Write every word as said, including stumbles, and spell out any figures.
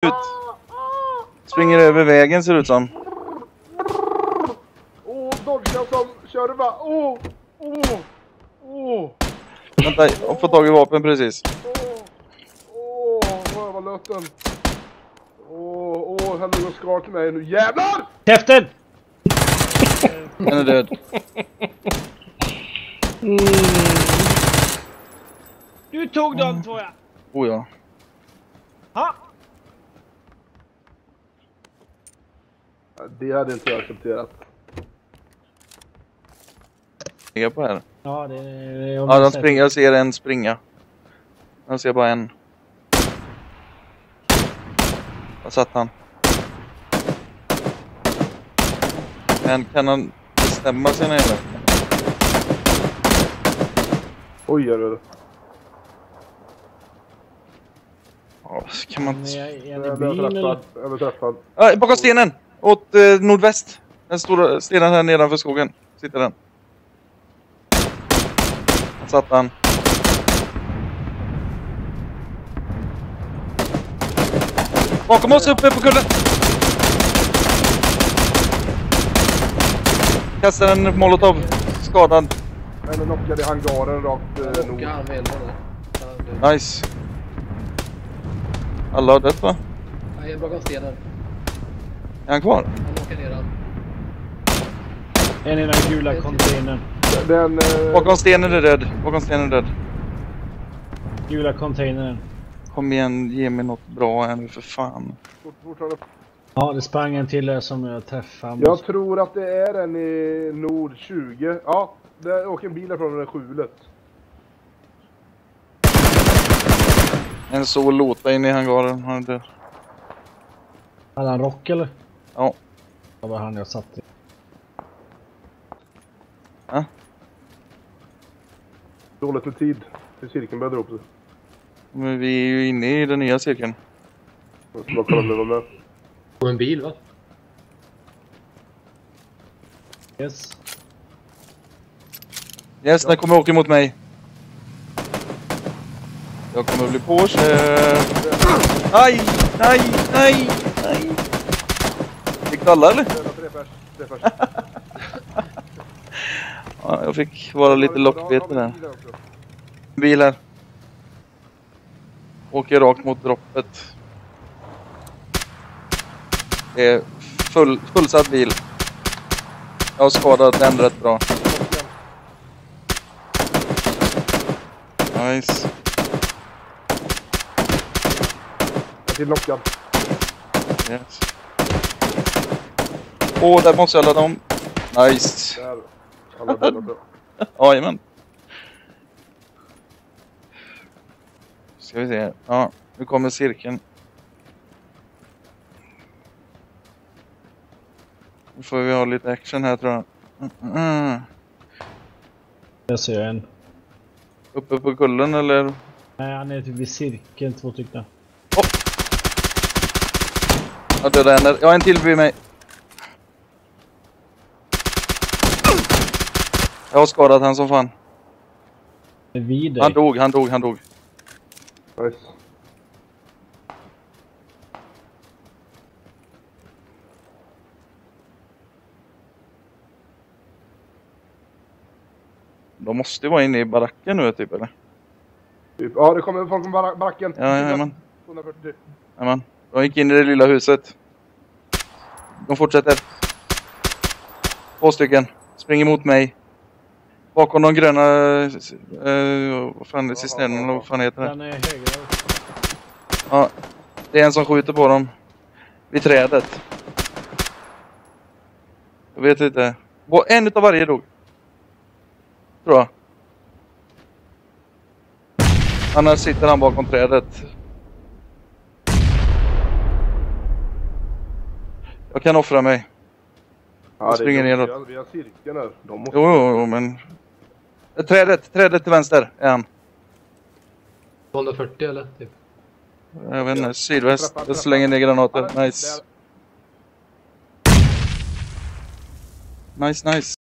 Ut. Springer över vägen ser det ut som. Åh, oh, Dodge som kör va. Åh, åh, åh. Vänta, jag får tag i vapen precis. Åh, åh, rövarlöten. Åh, åh, här ligger skar till mig nu. Jävlar! Käften! Den är död. Mm. Du tog dem, tror jag. Oh ja. Ha! Det hade inte jag accepterat. Ligga på här. Ja, det är... Ja, de springer. Jag ser en springa. Jag ser bara en. Jag satt han. Men kan han bestämma sig när det? Oj, gör det. Ja, kan man... Är Jag är blev det bil eller? träffad. Jag blev träffad. Ja, bakom stenen! Åt eh, nordväst. Den stora stenen här nedanför skogen. Sitter den. Han satt han. Bakom oss uppe på kullen! Kastar en molotov. Skadad. En knockad i hangaren rakt eh, nord. Ja, med elva. Nice. Alla har dött va? Jag är bakom stenen. Är han kvar? Han åker ner han. En i den gula containern. Den... Eh, Bakom stenen är död. Bakom stenen är död. Gula containern. Kom igen, ge mig något bra här nu för fan. fort, fortfarande. Ja, det sprang en till där som jag träffade. Jag tror att det är en i nord tjugo. Ja, det åker en bil från det där skjulet. En så lota in i hangaren. Han är död. Hade han rock eller? Ja. Det var han jag satt i. Ja. Dåligt med tid. Till cirkeln börjar dra upp sig. Men vi är ju inne i den nya cirkeln. Jag ska bara kolla om det var med. På en bil va? Yes. Yes, den kommer åka mot mig. Jag kommer bli påkörd. Aj, nej, nej, nej. Fick du alla eller? Tre pers, tre pers. Ja, jag fick vara lite lockbete där. Bil här. Åker rakt mot droppet. Det är full, fullsatt bil. Jag har skadat den rätt bra. Nice. Jag är lockad. Yes. Åh, oh, där måste jag ladda om. Nice. Där. Alla döda bra. Jajamän. Ska vi se. Ja, nu kommer cirkeln. Nu får vi ha lite action här tror jag. Mm -mm. Jag ser en. Uppe på kullen eller? Nej, han är typ vid cirkeln, två stycken. Oh. Jag dödade en där. Jag har en till vid mig. Jag har skadat han som fan. Det är vid dig. Han dog, han dog, han dog. Nice. De måste ju vara inne i baracken nu typ eller? Typ. Ja, det kommer folk från barak baracken. Ja, jajamän. tvåhundrafyrtio. Jajamän. De gick in i det lilla huset. De fortsätter. Två stycken. Springer mot mig. Bakom de gröna... Uh, vad fan är det? Cisternen? Vad fan heter det? Den är högre. Ja. Det är en som skjuter på dem. Vid trädet. Jag vet inte. En utav varje dog. Tror jag. Annars sitter han bakom trädet. Jag kan offra mig. Ja, Jag springer det är neråt. Vi har cirkeln här. De måste... Jo, jo, jo, men... Trädet, trädet till vänster är han. tvåhundrafyrtio eller? Typ. Jag vet inte, sydväst. Jag slänger ner granater. Nice. Nice, nice.